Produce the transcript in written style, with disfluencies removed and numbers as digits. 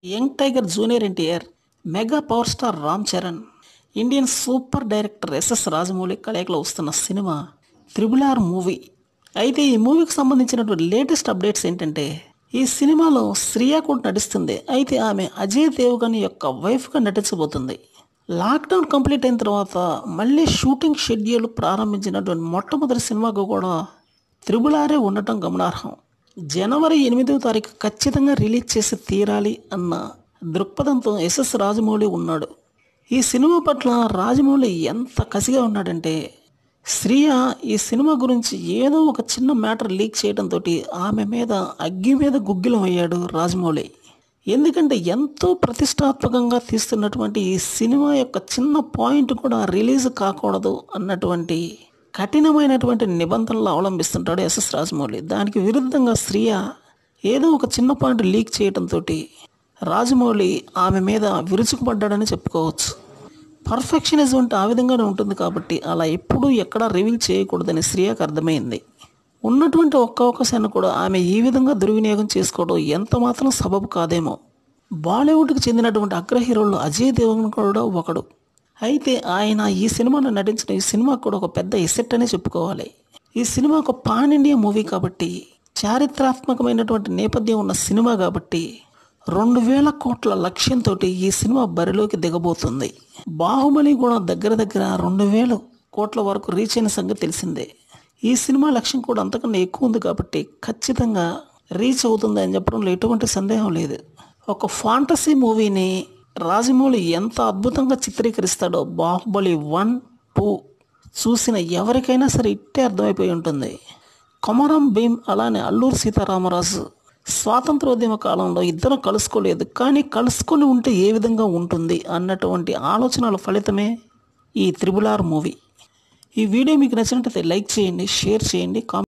Young tiger junior NTR, mega power star Ram Charan, Indian super director SS Rajamouli కలయికలో వస్తున్న cinema triple R movie. అయితే ఈ మూవీకి సంబంధించినటువంటి లేటెస్ట్ అప్డేట్స్ ఏంటంటే, ఈ సినిమాలో శ్రియా కూడా నటిస్తుంది. అయితే ఆమె అజయ్ దేవగన్ యొక్క వైఫ్గా నటించబోతుంది. లాక్డౌన్ కంప్లీట్ అయిన తర్వాత మళ్ళీ షూటింగ్ షెడ్యూల్ ప్రారంభించినటువంటి మొట్టమొదటి సినిమాకు కూడా త్రిబుల్ ఆరే ఉండటం గమనార్హం. జనవరి 8వ తారీఖు ఖచ్చితంగా రిలీజ్ చేసి తీరాలి అన్న దృక్పథంతో ఎస్ఎస్ రాజమౌళి ఉన్నాడు. ఈ సినిమా పట్ల రాజమౌళి ఎంత కసిగా ఉన్నాడంటే, శ్రియ ఈ సినిమా గురించి ఏదో ఒక చిన్న మ్యాటర్ లీక్ చేయడంతో ఆమె మీద అగ్గి మీద గుగ్గిలం అయ్యాడు రాజమౌళి. ఎందుకంటే ఎంతో ప్రతిష్టాత్మకంగా తీస్తున్నటువంటి ఈ సినిమా యొక్క చిన్న పాయింట్ కూడా రిలీజ్ కాకూడదు అన్నటువంటి కఠినమైనటువంటి నిబంధనలు అవలంబిస్తుంటాడు ఎస్ఎస్ రాజమౌళి. దానికి విరుద్ధంగా శ్రియ ఏదో ఒక చిన్న పాయింట్ లీక్ చేయడంతో రాజమౌళి ఆమె మీద విరుచుకుపడ్డాడని చెప్పుకోవచ్చు. పర్ఫెక్షనిజం అంటే ఆ విధంగానే ఉంటుంది కాబట్టి అలా ఎప్పుడూ ఎక్కడా రివీల్ చేయకూడదని శ్రియకు అర్థమైంది. ఉన్నటువంటి ఒక్క అవకాశాన్ని కూడా ఆమె ఈ విధంగా దుర్వినియోగం చేసుకోవడం ఎంత మాత్రం సబబు కాదేమో. బాలీవుడ్కి చెందినటువంటి అగ్ర హీరోలు అజయ్ దేవగన్ కూడా ఒకడు. అయితే ఆయన ఈ సినిమాలో నటించిన ఈ సినిమా కూడా ఒక పెద్ద ఎసెట్ అనే చెప్పుకోవాలి. ఈ సినిమా ఒక పాన్ ఇండియా మూవీ కాబట్టి, చారిత్రాత్మకమైనటువంటి నేపథ్యం ఉన్న సినిమా కాబట్టి 2000 కోట్ల లక్ష్యంతో ఈ సినిమా బరిలోకి దిగబోతుంది. బాహుబలి కూడా దగ్గర 2000 కోట్ల వరకు రీచ్ అయిన సంగతి తెలిసిందే. ఈ సినిమా లక్ష్యం కూడా అంతకన్నా ఎక్కువ ఉంది కాబట్టి ఖచ్చితంగా రీచ్ అవుతుంది అని చెప్పడంలో ఎటువంటి సందేహం లేదు. ఒక ఫాంటసీ మూవీని రాజమౌళి ఎంత అద్భుతంగా చిత్రీకరిస్తాడో బాహుబలి 1, 2 చూసిన ఎవరికైనా సరే ఇట్టే అర్థమైపోయి ఉంటుంది. కొమరం భీమ్ అలానే అల్లూరి సీతారామరాజు స్వాతంత్రోద్యమ కాలంలో ఇద్దరు కలుసుకోలేదు, కానీ కలుసుకొని ఉంటే ఏ విధంగా ఉంటుంది అన్నటువంటి ఆలోచనల ఫలితమే ఈ త్రిబుల్ ఆర్ మూవీ. ఈ వీడియో మీకు నచ్చినట్లయితే లైక్ చేయండి, షేర్ చేయండి, కామెంట్